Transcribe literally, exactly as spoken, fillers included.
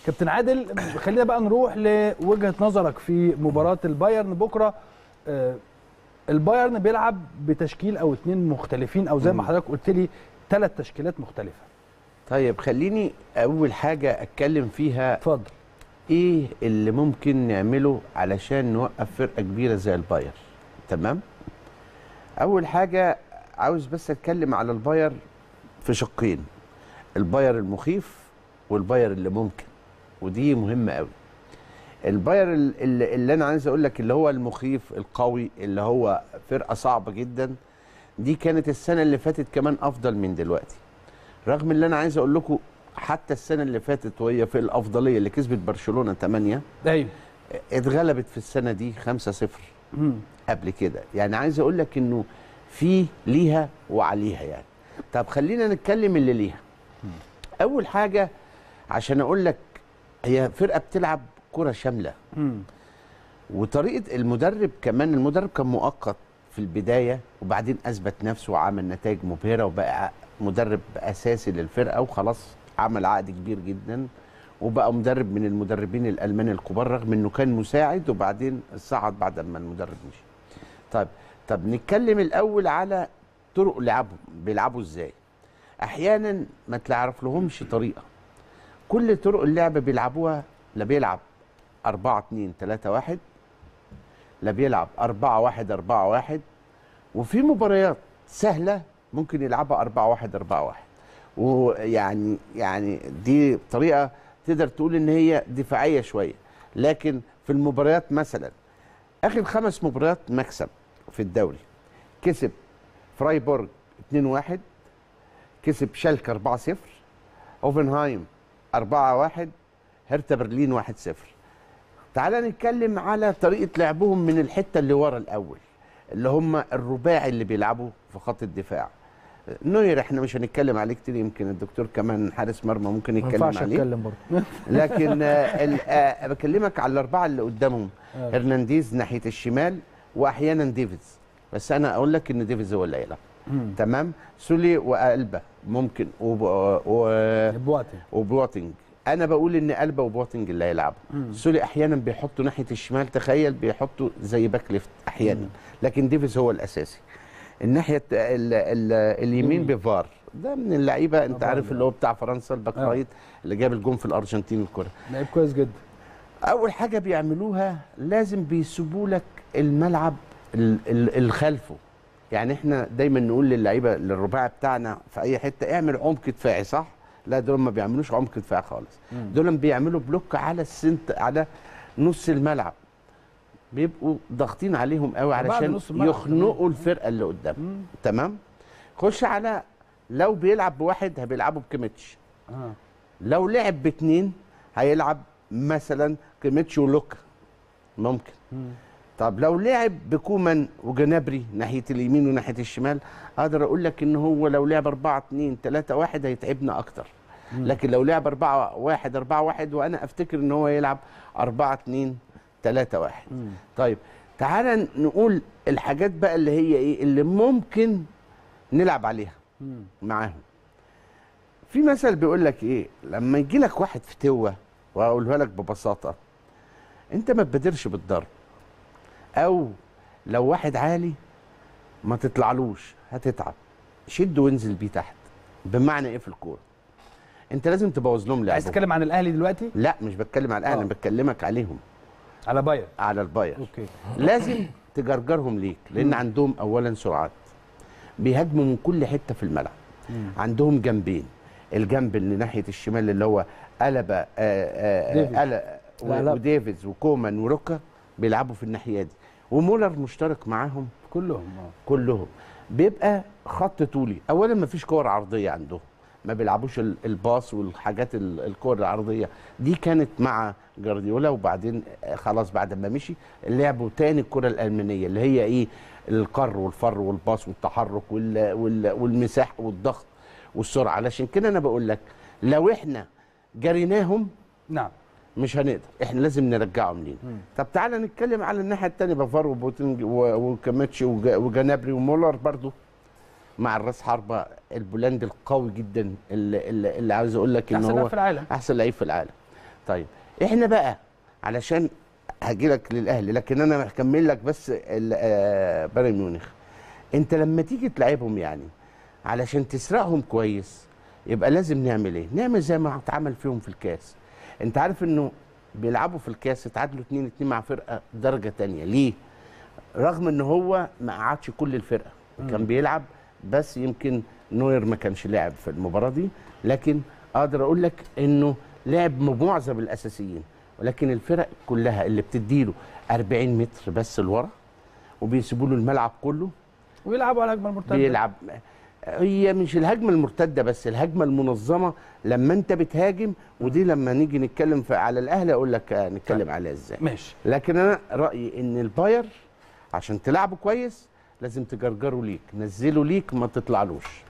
كابتن عادل، خلينا بقى نروح لوجهه نظرك في مباراه البايرن بكره. آه البايرن بيلعب بتشكيل او اتنين مختلفين، او زي ما حضرتك قلت لي ثلاث تشكيلات مختلفه. طيب خليني اول حاجه اتكلم فيها. اتفضل. ايه اللي ممكن نعمله علشان نوقف فرقه كبيره زي البايرن؟ تمام. اول حاجه عاوز بس اتكلم على البايرن في شقين، البايرن المخيف والبايرن اللي ممكن، ودي مهمه قوي. البايرن اللي, اللي انا عايز اقول لك اللي هو المخيف القوي، اللي هو فرقه صعبه جدا، دي كانت السنه اللي فاتت كمان افضل من دلوقتي. رغم اللي انا عايز اقول لكم حتى السنه اللي فاتت وهي في الافضليه اللي كسبت برشلونه ثمانية، ايوه اتغلبت في السنه دي خمسة صفر قبل كده. يعني عايز اقول لك انه في ليها وعليها يعني. طب خلينا نتكلم اللي ليها. اول حاجه عشان اقول لك، هي فرقه بتلعب كره شامله، وطريقه المدرب كمان، المدرب كان مؤقت في البدايه وبعدين اثبت نفسه وعمل نتائج مبهره وبقى مدرب اساسي للفرقه، وخلاص عمل عقد كبير جدا وبقى مدرب من المدربين الالمان الكبار، رغم انه كان مساعد وبعدين صعد بعد ما المدرب مشي. طيب طب نتكلم الاول على طرق لعبهم، بيلعبوا ازاي. احيانا ما تعرف لهمش طريقه، كل طرق اللعب بيلعبوها، لا بيلعب أربعة اتنين تلاتة واحد، لا بيلعب أربعة واحد أربعة واحد، وفي مباريات سهله ممكن يلعبها أربعة واحد أربعة واحد، ويعني يعني دي طريقه تقدر تقول ان هي دفاعيه شويه. لكن في المباريات مثلا اخر خمس مباريات مكسب في الدوري، كسب فرايبورغ اتنين واحد، كسب شالكه أربعة صفر، اوفنهايم أربعة واحد، هرتا برلين واحد صفر. تعال نتكلم على طريقه لعبهم من الحته اللي ورا الاول، اللي هم الرباعي اللي بيلعبوا في خط الدفاع. نوير احنا مش هنتكلم عليه كتير، يمكن الدكتور كمان حارس مرمى ممكن يتكلم عليه، ما ينفعش اتكلم برضه. لكن آه بكلمك على الاربعه اللي قدامهم، هرنانديز ناحيه الشمال واحيانا ديفيز، بس انا اقول لك ان ديفيز هو اللي هيلعب. تمام. سولي وقلبه ممكن وبواتنج، انا بقول ان قلبه وبواتنج اللي هيلعبوا. سولي احيانا بيحطوا ناحيه الشمال، تخيل بيحطوا زي باك ليفت احيانا، مم. لكن ديفيز هو الاساسي. الناحيه ال ال اليمين بيفار، ده من اللعيبه انت عارف اللي هو بتاع فرنسا الباك رايت اللي جاب الجون في الارجنتين الكره، لعيب كويس جدا. اول حاجه بيعملوها لازم بيسيبوا لك الملعب الخلفه. يعني احنا دايما نقول للعيبه للرباعي بتاعنا في اي حته اعمل عمق دفاعي، صح؟ لا دول ما بيعملوش عمق دفاعي خالص، دول بيعملوا بلوك على السنت، على نص الملعب، بيبقوا ضاغطين عليهم قوي علشان يخنقوا الفرقه اللي قدام. تمام. خش على لو بيلعب بواحد بيلعبوا بكيميتش، آه. لو لعب باثنين هيلعب مثلا كيميتش ولوكا ممكن. مم. طب لو لعب بكومان وجنابري ناحيه اليمين وناحيه الشمال، اقدر اقول لك ان هو لو لعب أربعة اتنين تلاتة واحد هيتعبنا اكتر. مم. لكن لو لعب أربعة واحد أربعة واحد، وانا افتكر ان هو يلعب أربعة اتنين تلاتة واحد. مم. طيب تعالى نقول الحاجات بقى اللي هي ايه اللي ممكن نلعب عليها مم. معاهم. في مثل بيقول لك ايه، لما يجي لك واحد فتوه، واقولها لك ببساطه، انت ما تبادرش بالضرب، او لو واحد عالي ما تطلعلوش هتتعب، شد وانزل بيه تحت. بمعنى ايه في الكوره؟ انت لازم تبوظ لهم لعبهم. عايز تتكلم عن الاهلي دلوقتي؟ لا مش بتكلم عن الاهلي، انا بكلمك عليهم، على باير، على الباير. اوكي. لازم تجرجرهم ليك، لان عندهم اولا سرعات، بيهاجموا من كل حته في الملعب. مم. عندهم جنبين، الجنب اللي ناحيه الشمال اللي هو قلبه قلبه وديفيز وكومان وروكا بيلعبوا في الناحيه دي، ومولر مشترك معاهم كلهم. اه كلهم بيبقى خط طولي. اولا ما فيش كور عرضيه عندهم، ما بيلعبوش الباص والحاجات الكور العرضيه دي، كانت مع جارديولا وبعدين خلاص بعد ما مشي لعبوا تاني الكره الالمانيه اللي هي ايه، القر والفر والباص والتحرك وال وال والمساح والضغط والسرعه. علشان كده انا بقول لك لو احنا جريناهم نعم مش هنقدر، احنا لازم نرجعهم لينا. طب تعالى نتكلم على الناحيه الثانيه، بافار وبوتنج وكاميتش وجنابري ومولر برضو مع الراس حربه البولندي القوي جدا اللي, اللي, اللي عاوز اقول لك ان هو احسن لعيب في العالم، احسن لعيب في العالم. طيب احنا بقى علشان هاجي لك للاهلي، لكن انا هكمل لك بس بايرن ميونخ. انت لما تيجي تلعبهم يعني علشان تسرقهم كويس يبقى لازم نعمل ايه؟ نعمل زي ما اتعمل فيهم في الكاس. انت عارف انه بيلعبوا في الكاس اتعادلوا اتنين اتنين مع فرقه درجه تانية. ليه؟ رغم ان هو ما قعدش كل الفرقه، كان بيلعب بس يمكن نوير ما كانش لاعب في المباراه دي، لكن اقدر اقول لك انه لعب معظم الاساسيين، ولكن الفرق كلها اللي بتديله أربعين متر بس لورا وبيسيبوا له الملعب كله ويلعبوا على الهجمه المرتده. بيلعب. هي مش الهجمه المرتده بس، الهجمه المنظمه لما انت بتهاجم، ودي لما نيجي نتكلم على الاهلي اقول لك نتكلم عليها ازاي. ماشي. لكن انا رايي ان الباير عشان تلعبه كويس لازم تجرجره ليك، نزله ليك، ما تطلعلوش.